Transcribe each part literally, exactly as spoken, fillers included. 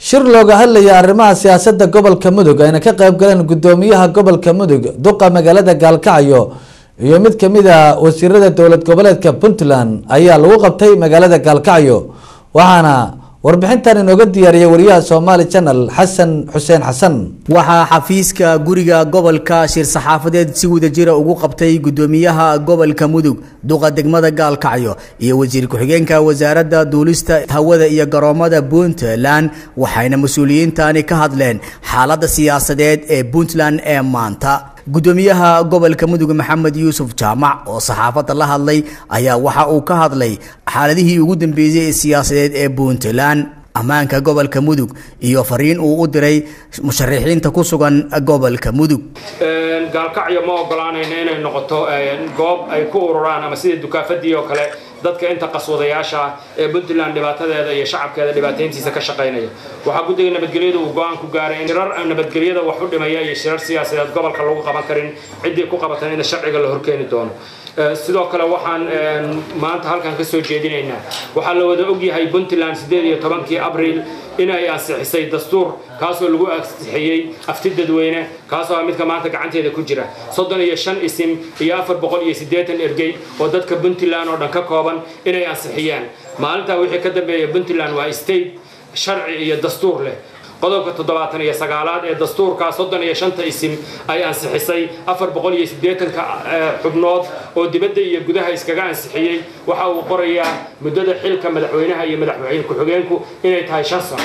shir looga hadlaya arrimaha siyaasadda gobolka Mudug ayna ka qayb galeen gudoomiyaha gobolka Mudug duqa magaalada Gaalkacyo iyo mid kamid ah wasiirada dawlad goboleedka Puntland ayaa lagu qabtay magaalada Gaalkacyo waxaana warbixintan inooga diyaariyay wariyaha Somali Channel Xasan Xuseen Xasan waxa xafiiska guriga gobolka shir saxaafadeed si wada jira ugu qabtay gudoomiyaha gobolka Mudug duqa degmada Gaalkacyo iyo wasiir ku-xigeenka wasaaradda duulista hawada iyo garoomada Puntland waxayna mas'uuliyiintani ka hadleen xaaladda siyaasadeed ee Puntland ee maanta gudoomiyaha gobolka Mudug Maxamed Yuusuf Jaamac oo saxaafadda la hadlay ayaa waxa uu ka hadlay xaaladihii ugu dambeeyay ee siyaasadeed ee Puntland amaanka gobolka Mudug iyo fariin uu u diray musharaxiinta ku sugan gobolka Mudug ee Gaalkacyo ma ogolaanayna inay noqoto goob ay ku ururaan ama sida dukaafadii oo kale dadka inta qaswadayaasha ee Puntland dhibaatadeeda iyo shacabkeeda dhibaatayntiisa ka shaqeynaya waxa guddiga nabadgelyada uu go'aan ku gaaray in shirar nabadgelyada wax u dhimaya iyo shirar siyaasadeed gobolka lagu qaban karin cidii ku qabatay in sharciga la horkeeni doono sidoo kale waxaan maanta halkan ka soo jeedinaynaa waxa la wada og yahay Puntland sideed iyo tobankii Abriil in ay ansixisay dastuur kaasoo lagu ansixiyay afti dadweyne kaasoo midka maanta gacanteeda ku jira soddon iyo shan isim iyo afar boqol iyo siddeetan ergey oo dadka Puntland oo dhan ka kooban inay ansixiyaan maalinta wixii ka dambeeyay Puntland waa state sharci iyo dastuur leh qodobka toddobaatan iyo sagaalaad ee dastuurka soddon iyo shan isim ay ansixisay afar boqol iyo siddeetan xubnood oo dibadda iyo gudaha iskaga ansixiyay waxa uu qorayaa muddada xilka madaxweynaha iyo madaxweyne ku-xigeenku inay tahay shan sano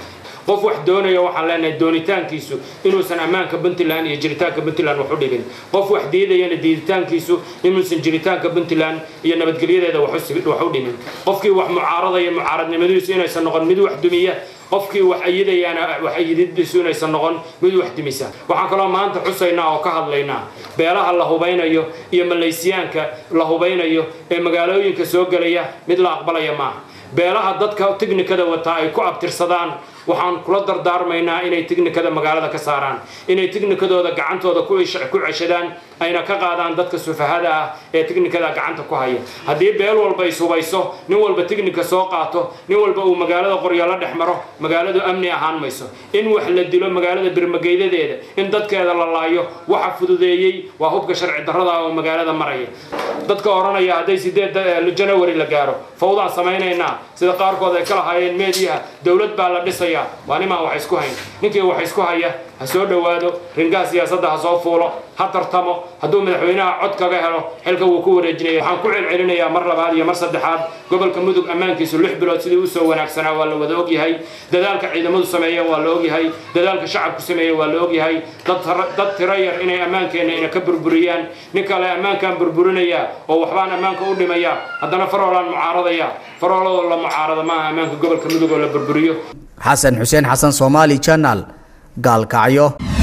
qof wax doonaya waxaan leenahay doonitaankiisu inuusan ammaanka Puntland iyo jiritaanka Puntland wax u dhibin qof wax diidayana diiditaankiisu inuusan jiritaanka Puntland iyo nabadgelyadeeda wax u dhimin qofkii wax mucaaradaya mucaaradnimadiisu inaysan noqon mid wax dumiya qofkii wax ayidayana wax ayidadiisu inaysan noqon mid wax dumisa waxaan kaloo maanta xusaynaa oo ka hadlaynaa beelaha la hubeynayo iyo Malaysiyaanka la hubeynayo ee magaalooyinka soo galaya mid la aqbalaya ma beelaha dadka tiknikada wata ay ku abtirsadaan waxaan kula dardaarmaynaa inay tiknikada magaalada ka saaraan inay tiknikadooda gacantooda ku ku ceshadaan ayna ka qaadaan dadka sufahada ah ee tiknikada gacanta ku haya hadii beel walba ay subayso nin walba tiknika soo qaato nin walba uu magaalada qoryaalo dhexmaro magaaladu amni ahaan mayso in wax la dilo magaalada birmageydadeeda in dadkeeda la laayo waxa fududeeyay waa hubka sharci darrada oo magaalada maraya dadka oranaya haday sideed January la gaaro fawdaan sameeynayna sida qaarkood ay kala hayeen meediyaha dawlad baa la dhisaya waa nima wax isku hayn ninkii wax isku haya ha soo dhawaado ringa siyaasadda ha soo fuulo ha tartamo haduu madaxweynaha cod kaga helo xilka uu ku wareejinay waxaan ku celcelinayaa mar labaad iyo mar saddexaad gobolka Mudug amaankiisu lix bilood sidii uu soo wanaagsanaa waa la wada og yahay dadaalka ciidamadu sameeyay waa la og yahay dadaalka shacabku sameeyay waa la og yahay dad dad tirayar inay amaankeena ina ka burburiyaan ninka la amaankan burburinaya oo waxbaan amaanka u dhimaya haddana faroolan mucaaradaya faroolo la mucaarada ma amaanka gobolka Mudug oo la burburiyo Xasan Xuseen Xasan Somali Channel Gaalkacyo.